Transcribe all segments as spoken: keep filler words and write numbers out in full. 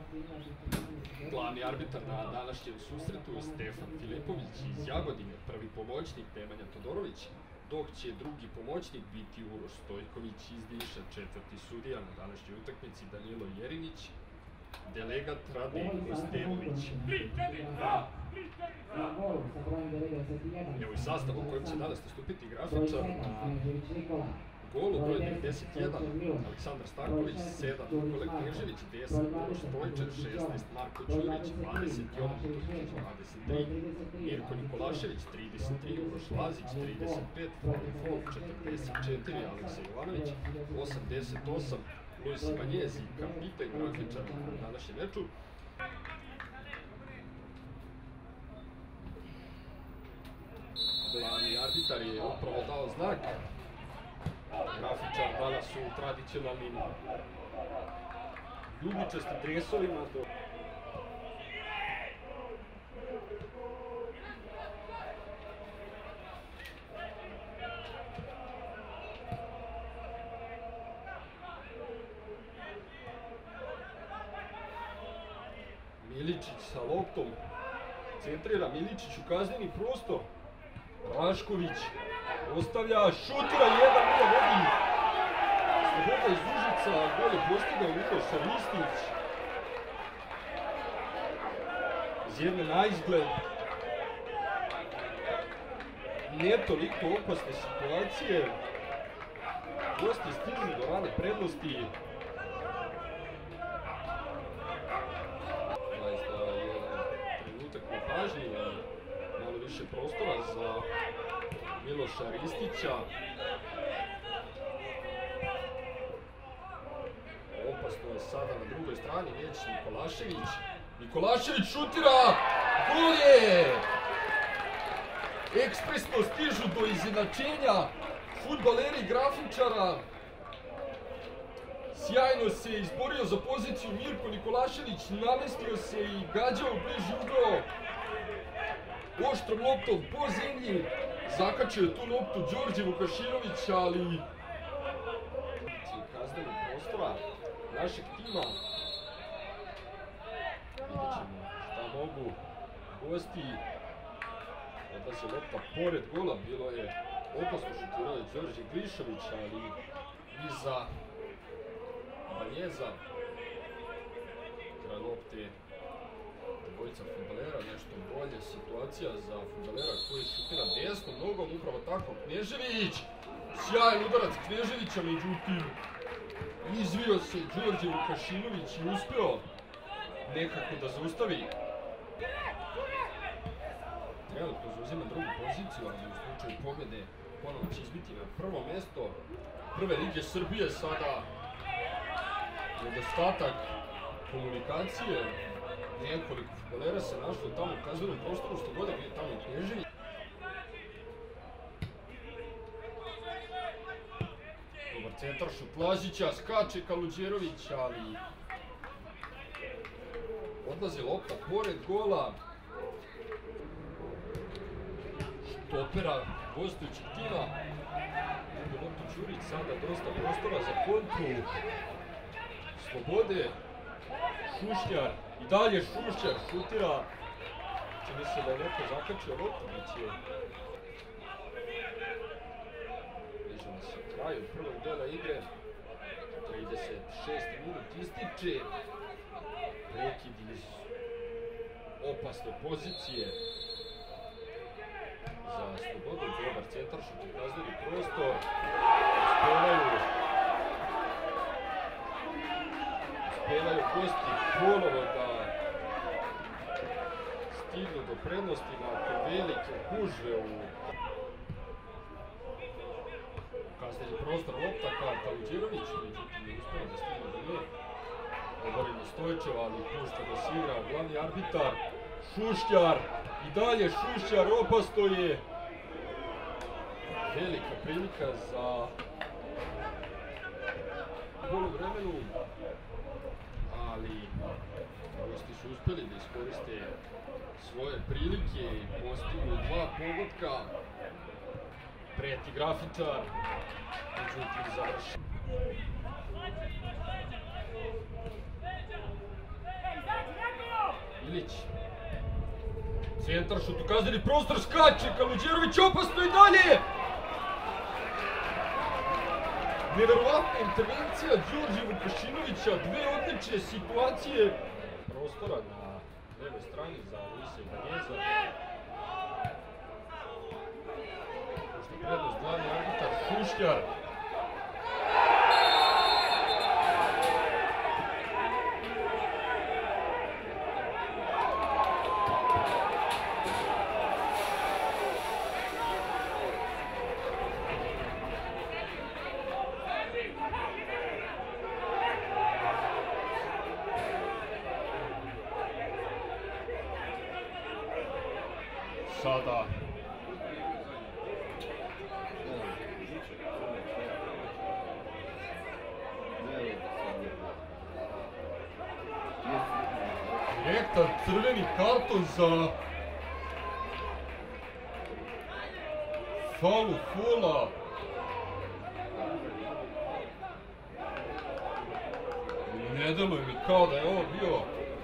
Glavni arbitar na današnjem susretu Stefan Filipović iz Jagodine, prvi pomoćnik Nemanja Todorović, dok će drugi pomoćnik biti Uroš Stojković iz Niša, četvrti sudija na današnjoj utakmici Danilo Jerinić, delegat Rade Osterović. Evo i sastav u kojem će danas nastupiti grafičar na golu broj devedeset jedan Aleksandar Stanković, sedam Nikole Knežević, deset Uroš Stojčar, šesnaest Marko Đurić, dvadeset Jovan Tukić, dvadeset tri Mirko Nikolašević, trideset tri Uroš Lazić, trideset pet Frane Folk, četrdeset četiri Aleksa Jovanović, osamdeset osam Luis Banjezi, kapitan grafičar na današnjem meču. Glavni arbitar je upravo dao znak. Grafičar danas u tradicionalnim ljubičastim dresovima. Miličić sa loptom centrira, Miličić u kazneni prostor. Rašković ostavlja, šutira, jedan nula vodi. Sloboda iz Užica, gol je postigao Uroš Ristić. Iz jedne na izgled ne toliko opasne situacije. Gosti stižu do rane prednosti. Zaista jedan trenutak na pažnji, malo više prostora za Miloša Ristića. Opasno je sada na drugoj strani već Nikolašević. Nikolašević šutira! Gol je! Ekspresno stižu do izjednačenja fudbaleri grafičara. Sjajno se izborio za poziciju Mirko Nikolašević, namestio se i gađao bliži ugao. Oštrom loptom po zemlji, zakačio je tu loptu Đorđe Vukašinović, ali kaznenog prostora našeg tima. Vidjet ćemo šta mogu gosti. Odlazi lopta pored gola, bilo je opasno, šutirao je Đorđe Glišović, ali iza Banjeza. Kraj lopte dvojica fudbalera, nešto bolje situacija za fudbalera koji šutira desnom nogom, upravo tako Knežević. Sjajan udarac Kneževića, međutim izvio se Đorđe Vukašinović i uspeo nekako da zaustavi. Trenutno zauzima drugu poziciju, ali u slučaju pobjede ponovo će izbiti na prvo mesto Prve lige Srbije. Sada nedostatak komunikacije, nekoliko fudbalera se našlo tamo u kaznenom prostoru, što god je bio tamo i Knežević. Dobar centar šut Lazića, skače Kaluđerović, ali odlazi lopta pored gola. Štopera gostujućeg tima. Lopta Ćurić, sada dosta prostora za kontru. Slobode, Šušnjar, i dalje Šušnjar šutira. Čini se da je neko zakačio loptu, već je bližamo se kraju prvog dela igre. trideset šesti minut ističe. Prekid iz opasne pozicije za Slobodu, dobar centar šut u kazneni prostor. Uspevaju Uspevaju gosti ponovo da stignu do prednosti nakon velike gužve u kazneni prostor lopta ka Kaluđerović, međutim ne uspeva da stigne do nje. Govori na Stojčeva, ali pušta da se igra glavni arbitar Šušnjar. I dalje Šušnjar, opasno je. Velika prilika za poluvremenu, ali gosti su uspeli da iskoriste svoje prilike i postignu dva pogotka. Preti grafičar, međutim završi. Milić. Centar šut u kazneni prostor, skače Kaluđerović, opasno i dalje! Nevjerovatna intervencija Đorđe Vukašinovića, dve odlične situacije. Prostora na levoj strani za Luisa Ibanjeza. Pošto prednost glavni arbitar Šušljar. Sada direktan crveni karton za faulu Fula. Ne deluje mi kao da je ovo bio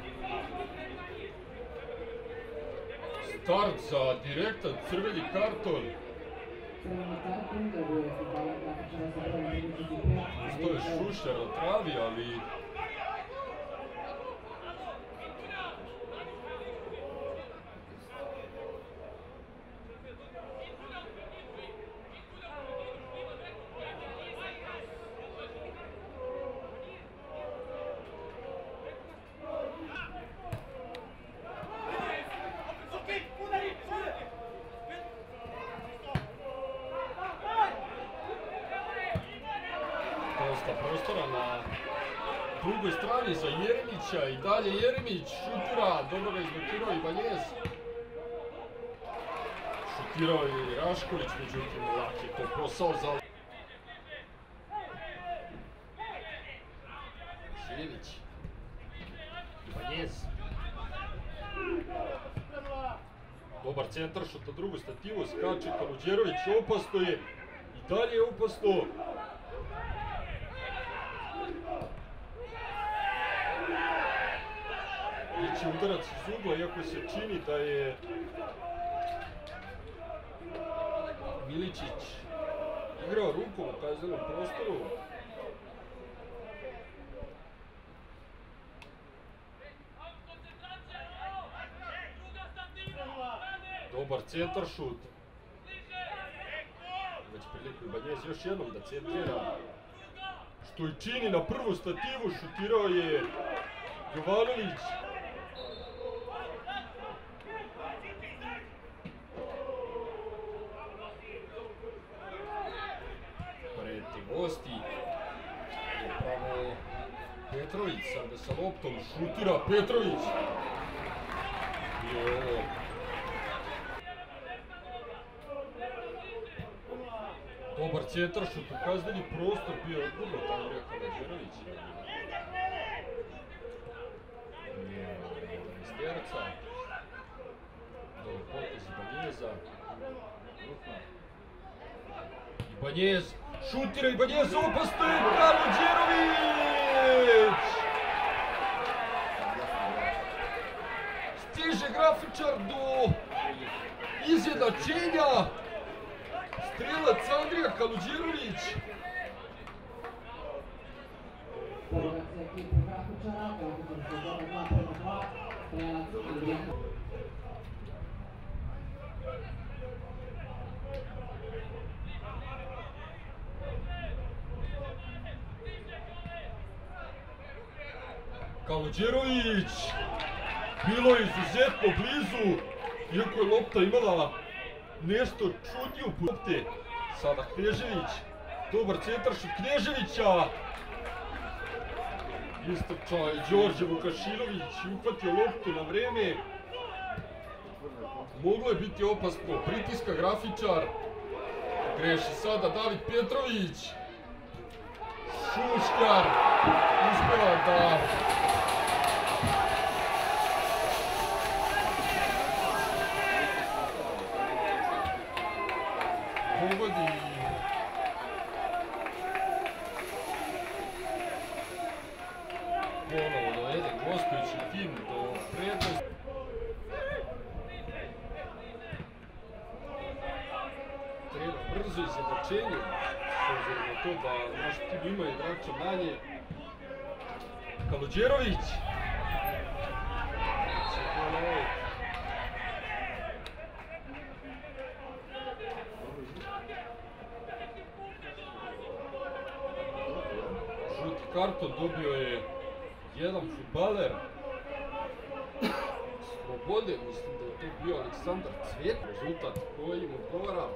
start za direktan crveni karton. To je Šušljar na travi, ali prostora na drugoj strani za Jeremića i dalje Jeremić šutira, dobro ga izblokirao Ibanjez. Šutirao je i Rašković, međutim lak je to posao za Šiljević. Ibanjez. Dobar centar šut na drugu stativu, skače Kaluđerović, opasno je i dalje je opasno. Ići udarac iz ugla, iako se čini da je Miličić igrao rukom u kaznenom prostoru. Dobar centar šut. Već priliku Ibanjez još jednom da centrira. Što i čini na prvu stativu, šutirao je Jovanović. Gosti, upravo Petrović sada sa loptom šutira Petrović. I ovo dobar centar šut u kazneni prostor, bio je odgurno tamo rekao Kaluđerović. Iz terca. Dobar potez Ibanjeza. Ibanjez šutira, Ibanjez opasno je Kaluđerović! Stiže grafičar do izjednačenja. Strelac Andrija Kaluđerović. Kaluđerović, bilo je izuzetno blizu, iako je lopta imala nešto čudniju lopte. Sada Knežević, dobar centar šut Kneževića. Istočao je Đorđe Vukašinović, uhvatio loptu na vreme. Moglo je biti opasno, pritiska grafičar. Greši sada David Petrović. Šušljar uspeva da pogodi ponovo dovede gostujući tim do prednosti. blizu izjednačenju, s obzirom na to da naš tim ima igrača manje. Kaludjerović! Žuti karton dobio je jedan fudbaler Slobode, mislim da je to bio Aleksandar Cvijet, rezultat koji im odgovara.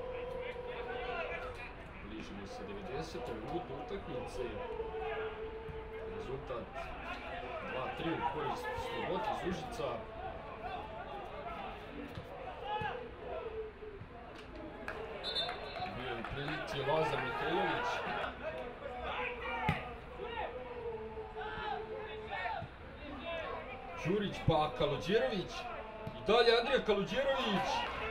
Bližimo se devedesetoj minutu utakmice, rezultat dva tri u korist Slobode iz Užica. Bio je u prilici Lazar Mihajlović. Đurić pa Kaludjerović. I dalje Andrija Kaludjerović.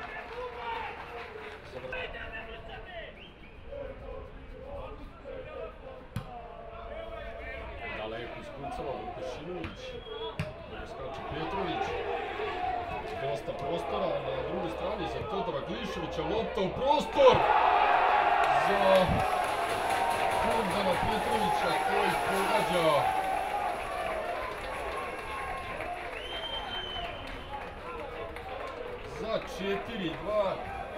Daleko ispucala Vukašinović. Dobro skače Petrović. Dosta prostora na drugoj strani za Todora Gliševića. Lopta u prostor za Bogdana Petrovića koji pogađa. Za četiri dva.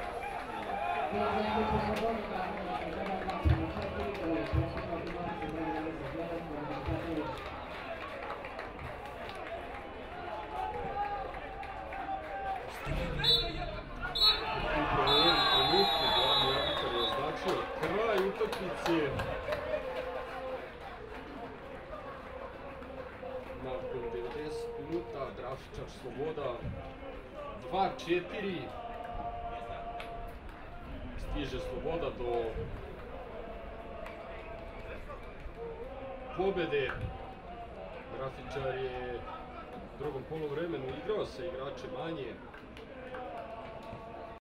Upravo u ovom trenutku glavni arbitar je označio kraj utakmice. Nakon devedeset minuta grafičar Sloboda dva četiri. Stiže Sloboda do pobjede. Grafičar je u drugom poluvremenu igrao sa igrače manje.